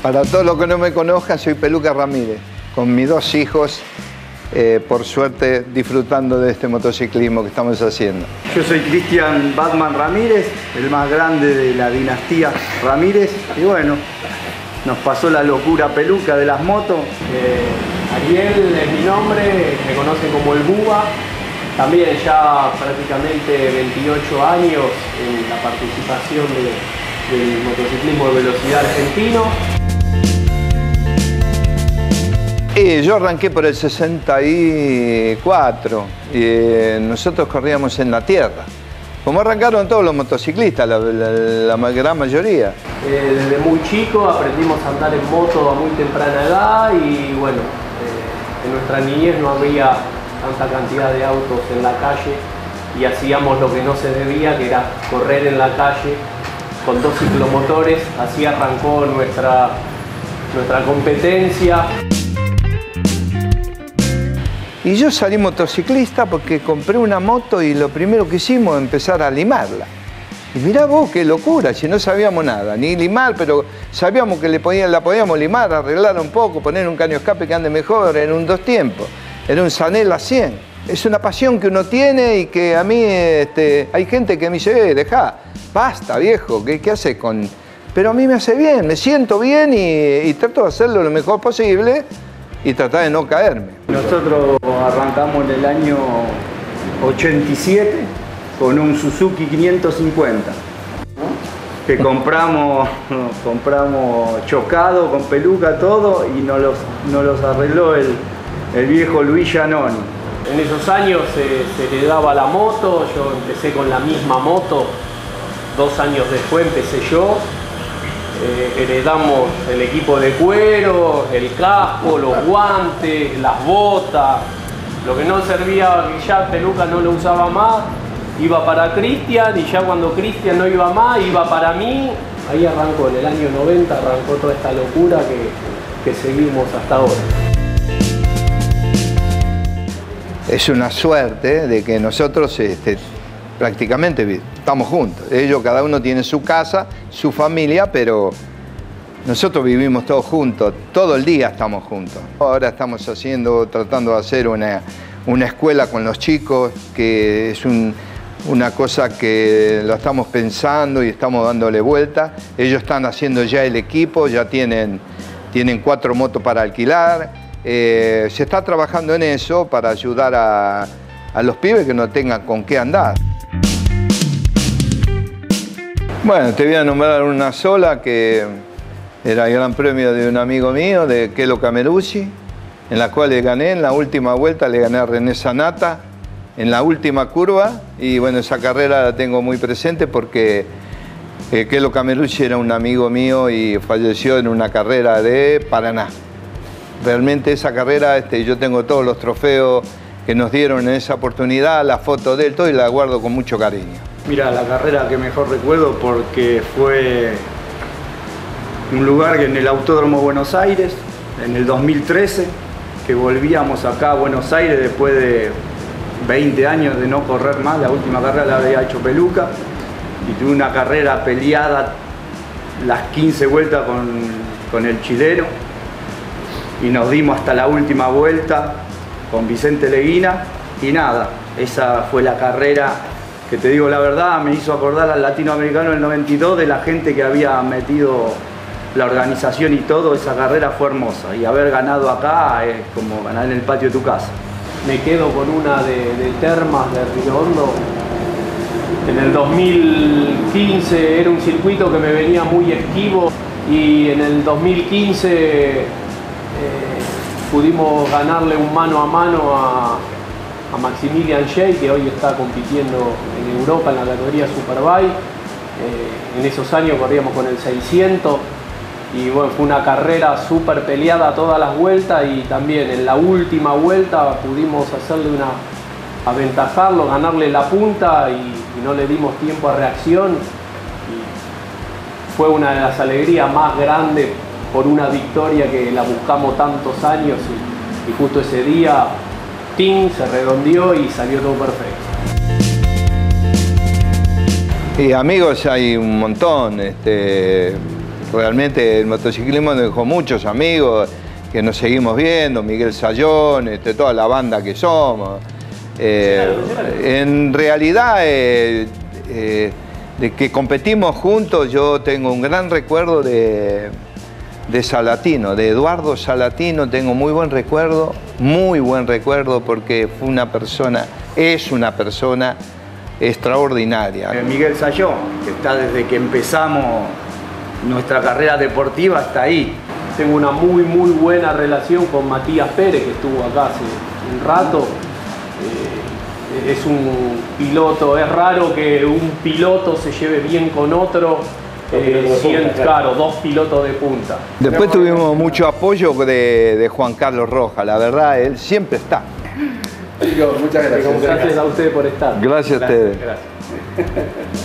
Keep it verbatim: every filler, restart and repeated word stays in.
Para todos los que no me conozcan, soy Peluca Ramírez, con mis dos hijos, eh, por suerte, disfrutando de este motociclismo que estamos haciendo. Yo soy Cristian Batman Ramírez, el más grande de la dinastía Ramírez, y bueno, nos pasó la locura Peluca de las motos. Eh, Ariel es mi nombre, me conocen como el Buba. También ya prácticamente veintiocho años en la participación de, del motociclismo de velocidad argentino. Y yo arranqué por el sesenta y cuatro y eh, nosotros corríamos en la tierra. Como arrancaron todos los motociclistas, la, la, la gran mayoría. Eh, desde muy chico aprendimos a andar en moto a muy temprana edad y bueno, eh, en nuestra niñez no había tanta cantidad de autos en la calle y hacíamos lo que no se debía, que era correr en la calle con dos ciclomotores. Así arrancó nuestra, nuestra competencia. Y yo salí motociclista porque compré una moto y lo primero que hicimos fue empezar a limarla. Y mirá vos, qué locura, si no sabíamos nada, ni limar, pero sabíamos que le podía, la podíamos limar, arreglarla un poco, poner un caño escape que ande mejor en un dos tiempos. Era un Zanella cien. Es una pasión que uno tiene y que a mí, este, hay gente que me dice, eh, dejá, basta viejo, ¿qué, qué haces con...? Pero a mí me hace bien, me siento bien y, y trato de hacerlo lo mejor posible y tratar de no caerme. Nosotros arrancamos en el año ochenta y siete con un Suzuki quinientos cincuenta, ¿no? Que compramos, compramos chocado, con peluca, todo, y nos los, nos los arregló el, el viejo Luis Giannoni. En esos años eh, se heredaba la moto, yo empecé con la misma moto, dos años después empecé yo. Eh, heredamos el equipo de cuero, el casco, los guantes, las botas. Lo que no servía, que ya Peluca no lo usaba más, iba para Cristian, y ya cuando Cristian no iba más, iba para mí. Ahí arrancó, en el año noventa arrancó toda esta locura que, que seguimos hasta ahora. Es una suerte de que nosotros este, prácticamente estamos juntos. Ellos, cada uno tiene su casa, su familia, pero nosotros vivimos todos juntos, todo el día estamos juntos. Ahora estamos haciendo, tratando de hacer una, una escuela con los chicos, que es un, una cosa que lo estamos pensando y estamos dándole vuelta. Ellos están haciendo ya el equipo, ya tienen, tienen cuatro motos para alquilar. Eh, se está trabajando en eso para ayudar a, a los pibes que no tengan con qué andar. Bueno, te voy a nombrar una sola que era el gran premio de un amigo mío, de Kelo Cameruzzi, en la cual le gané. En la última vuelta le gané a René Sanata en la última curva, y bueno, esa carrera la tengo muy presente porque eh, Kelo Cameruzzi era un amigo mío y falleció en una carrera de Paraná. Realmente esa carrera, este, yo tengo todos los trofeos que nos dieron en esa oportunidad, la foto de él, todo, y la guardo con mucho cariño. Mira, la carrera que mejor recuerdo porque fue un lugar en el Autódromo Buenos Aires, en el dos mil trece, que volvíamos acá a Buenos Aires después de veinte años de no correr más. La última carrera la había hecho Peluca, y tuve una carrera peleada las quince vueltas con, con el chileno, y nos dimos hasta la última vuelta con Vicente Leguina, y nada, esa fue la carrera que, te digo la verdad, me hizo acordar al latinoamericano del noventa y dos, de la gente que había metido la organización y todo. Esa carrera fue hermosa, y haber ganado acá es como ganar en el patio de tu casa. Me quedo con una de, de Termas de Río Hondo. En el dos mil quince era un circuito que me venía muy esquivo, y en el dos mil quince Eh, pudimos ganarle un mano a mano a, a Maximilian Schey, que hoy está compitiendo en Europa en la categoría Superbike. Eh, en esos años corríamos con el seiscientos, y bueno, fue una carrera súper peleada todas las vueltas, y también en la última vuelta pudimos hacerle una, aventajarlo, ganarle la punta, y, y no le dimos tiempo a reacción. Y fue una de las alegrías más grandes por una victoria que la buscamos tantos años, y, y justo ese día, ¡ting!, se redondeó y salió todo perfecto. Y amigos hay un montón. Este, realmente el motociclismo nos dejó muchos amigos que nos seguimos viendo, Miguel Sayón, este, toda la banda que somos. Eh, en realidad, eh, eh, de que competimos juntos, yo tengo un gran recuerdo de, de Salatino, de Eduardo Salatino, tengo muy buen recuerdo, muy buen recuerdo, porque fue una persona, es una persona extraordinaria. Miguel Sayón, que está desde que empezamos nuestra carrera deportiva hasta ahí. Tengo una muy muy buena relación con Matías Pérez, que estuvo acá hace un rato. Eh, es un piloto, es raro que un piloto se lleve bien con otro. Eh, cien, claro, dos pilotos de punta. Después tuvimos mucho apoyo de, de Juan Carlos Rojas, la verdad, él siempre está. Chicos, muchas gracias. Gracias a ustedes por estar. Gracias a ustedes. Gracias.